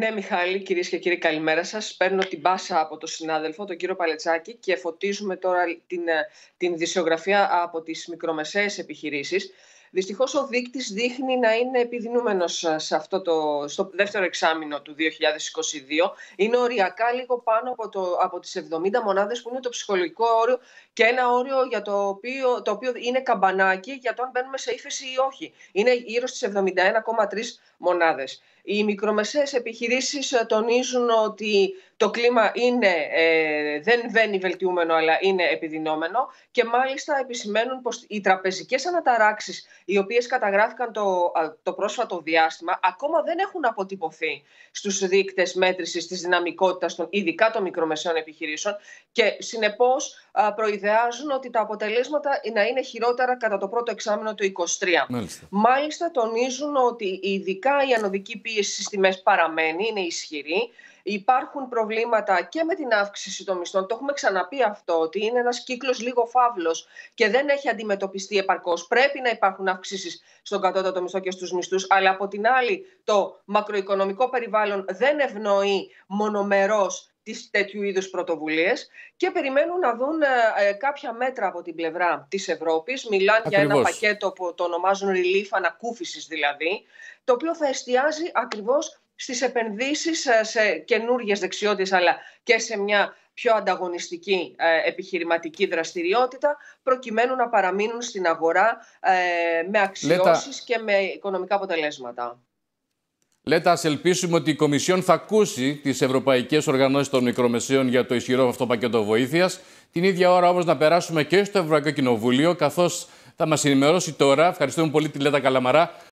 Ναι, Μιχάλη, κυρίες και κύριοι, καλημέρα σας. Παίρνω την πάσα από τον συνάδελφο, τον κύριο Παλετσάκη, και φωτίζουμε τώρα την ειδησιογραφία από τις μικρομεσαίες επιχειρήσεις. Δυστυχώς ο δείκτης δείχνει να είναι επιδεινούμενος στο δεύτερο εξάμηνο του 2022. Είναι οριακά λίγο πάνω από τις 70 μονάδες, που είναι το ψυχολογικό όριο, και ένα όριο για το οποίο είναι καμπανάκι για το αν μπαίνουμε σε ύφεση ή όχι. Είναι γύρω στις 71,3 μονάδες. Οι μικρομεσαίες επιχειρήσεις τονίζουν ότι το κλίμα δεν βαίνει βελτιούμενο, αλλά είναι επιδεινόμενο, και μάλιστα επισημαίνουν πως οι τραπεζικές αναταράξεις, οι οποίες καταγράφηκαν το πρόσφατο διάστημα, ακόμα δεν έχουν αποτυπωθεί στους δείκτες μέτρησης της δυναμικότητας ειδικά των μικρομεσαίων επιχειρήσεων, και συνεπώς προειδεάζουν ότι τα αποτελέσματα να είναι χειρότερα κατά το πρώτο εξάμηνο του 2023. Μάλιστα τονίζουν ότι ειδικά η ανωδική πίεση στις τιμές παραμένει, είναι ισχυρή. Υπάρχουν προβλήματα και με την αύξηση των μισθών. Το έχουμε ξαναπεί αυτό, ότι είναι ένας κύκλος λίγο φαύλος και δεν έχει αντιμετωπιστεί επαρκώς. Πρέπει να υπάρχουν αυξήσεις στον κατώτατο μισθό και στους μισθούς, αλλά από την άλλη το μακροοικονομικό περιβάλλον δεν ευνοεί μονομερώς τέτοιου είδους πρωτοβουλίες, και περιμένουν να δουν κάποια μέτρα από την πλευρά της Ευρώπης. Μιλάνε για ένα πακέτο που το ονομάζουν relief, ανακούφισης δηλαδή, το οποίο θα εστιάζει ακριβώς στις επενδύσεις σε καινούργιες δεξιότητες, αλλά και σε μια πιο ανταγωνιστική επιχειρηματική δραστηριότητα, προκειμένου να παραμείνουν στην αγορά με αξιώσεις και με οικονομικά αποτελέσματα. Λέτε, ας ελπίσουμε ότι η Κομισιόν θα ακούσει τις ευρωπαϊκές οργανώσεις των μικρομεσαίων για το ισχυρό αυτό πακέτο βοήθειας. Την ίδια ώρα όμως να περάσουμε και στο Ευρωπαϊκό Κοινοβούλιο, καθώς θα μας ενημερώσει τώρα. Ευχαριστούμε πολύ τη Λέτα Καλαμαρά.